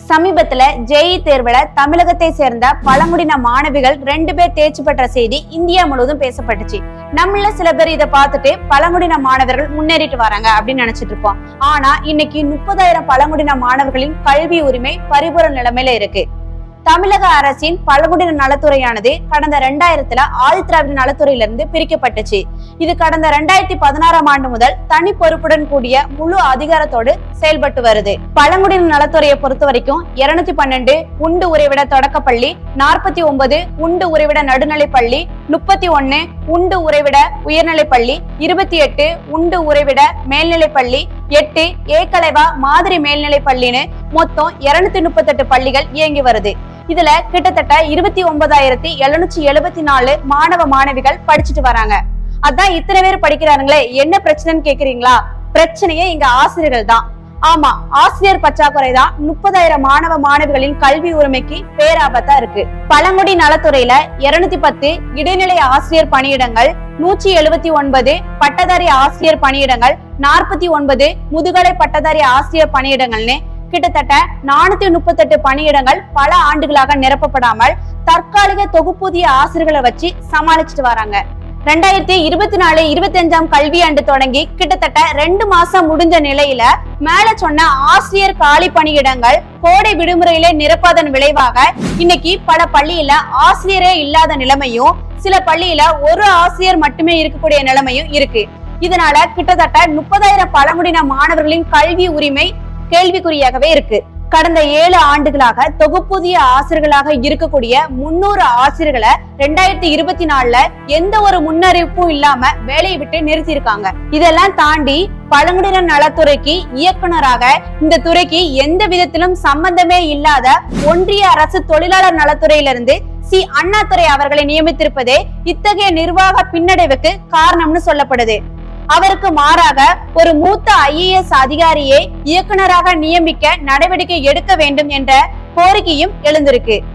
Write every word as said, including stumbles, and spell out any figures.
சமீபத்துல ஜேஇ தேர்வுல தமிழகத்தை சேர்ந்த பழங்குடியின மாணவிகள் ரெண்டு பேர் தேர்ச்சி பெற்ற செய்தி இந்தியா முழுவதும் பேசப்பட்டுச்சு. நம்மள சில பேர் இதை பார்த்துட்டு பழங்குடியின மாணவர்கள் முன்னேறிட்டு வராங்க அப்படின்னு நினைச்சிட்டு இருப்போம். ஆனா இன்னைக்கு முப்பதாயிரம் பழங்குடியின மாணவர்களின் கல்வி உரிமை பரிபூரண நிலைமையில இருக்கு. தமிழக அரசின் பழங்குடியின நலத்துறையானது கடந்த ரெண்டாயிரத்துல ஆள் திராவிட நலத்துறையிலிருந்து பிரிக்கப்பட்டுச்சு. இது கடந்த ரெண்டாயிரத்தி பதினாறாம் ஆண்டு முதல் தனி பொறுப்புடன் கூடிய முழு அதிகாரத்தோடு செயல்பட்டு வருது. பழங்குடியின நலத்துறையை பொறுத்த வரைக்கும் இருநூத்தி பன்னெண்டு உண்டு உறைவிட தொடக்கப்பள்ளி, நாற்பத்தி ஒன்பது உண்டு உறைவிட நடுநிலைப்பள்ளி, முப்பத்தி ஒன்னு உண்டு உறைவிட உயர்நிலைப்பள்ளி, இருபத்தி எட்டு உண்டு உறைவிட மேல்நிலைப்பள்ளி, எட்டு ஏகலைவா மாதிரி மேல்நிலை பள்ளின்னு மொத்தம் இருநூத்தி முப்பத்தி எட்டு பள்ளிகள் இயங்கி வருது. இதுல கிட்டத்தட்ட இருபத்தி ஒன்பதாயிரத்தி எழுநூற்றி எழுபத்தி நாலு மாணவ மாணவிகள் படிச்சுட்டு வராங்க. அதான் இத்தனை பேர் படிக்கிறாங்களே, என்ன பிரச்சனைன்னு கேக்குறீங்களா? பிரச்சனையே இங்க ஆசிரியர்கள் தான். ஆமா, ஆசிரியர் பற்றாக்குறை தான் முப்பதாயிரம் மாணவ மாணவிகளின் கல்வி உரிமைக்கு பேராபத்தா இருக்கு. பழங்குடி நலத்துறையில இருநூத்தி பத்து இடைநிலை ஆசிரியர் பணியிடங்கள், நூற்றி எழுபத்தி ஒன்பது பட்டதாரி ஆசிரியர் பணியிடங்கள், நாற்பத்தி ஒன்பது முதுகலை பட்டதாரி ஆசிரியர் பணியிடங்கள்னு கிட்டத்தட்ட நானூத்தி முப்பத்தி எட்டு பணியிடங்கள் பல ஆண்டுகளாக நிரப்பப்படாமல் தற்காலிக தொகுப்பூதிய ஆசிரியர்களை வச்சு சமாளிச்சுட்டு வராங்க. ரெண்டாயிரத்தி இருபத்தி நாலு இருபத்தி அஞ்சாம் கல்வியாண்டு தொடங்கி கிட்டத்தட்ட ரெண்டு மாசம் முடிஞ்ச நிலையில மேல சொன்ன ஆசிரியர் காலி பணியிடங்கள் கோடை விடுமுறையிலே நிரப்பாதன் விளைவாக இன்னைக்கு பல பள்ளியில ஆசிரியரே இல்லாத நிலைமையும், சில பள்ளியில ஒரு ஆசிரியர் மட்டுமே இருக்கக்கூடிய நிலைமையும் இருக்கு. இதனால கிட்டத்தட்ட முப்பதாயிரம் பழங்குடியின மாணவர்களின் கல்வி உரிமை கேள்விக்குறியாகவே இருக்கு. கடந்த ஏழு ஆண்டுகளாக தொகுப்பூதிய ஆசிரியர்களாக இருக்கக்கூடிய முன்னூறு ஆசிரியர்களை ரெண்டாயிரத்தி இருபத்தி நாலுல எந்த ஒரு முன்னறிவிப்பும் இல்லாம வேலையை விட்டு நிறுத்தியிருக்காங்க. இதெல்லாம் தாண்டி பழங்குடியின நலத்துறைக்கு இயக்குனராக இந்த துறைக்கு எந்த விதத்திலும் சம்பந்தமே இல்லாத ஒன்றிய அரசு தொழிலாளர் நலத்துறையிலிருந்து சி அண்ணாதுரை அவர்களை நியமித்திருப்பதே இத்தகைய நிர்வாக பின்னடைவுக்கு காரணம்னு சொல்லப்படுது. அவருக்கு மாறாக ஒரு மூத்த ஐஏஎஸ் அதிகாரியை இயக்குனராக நியமிக்க நடவடிக்கை எடுக்க வேண்டும் என்ற கோரிக்கையும் எழுந்திருக்கு.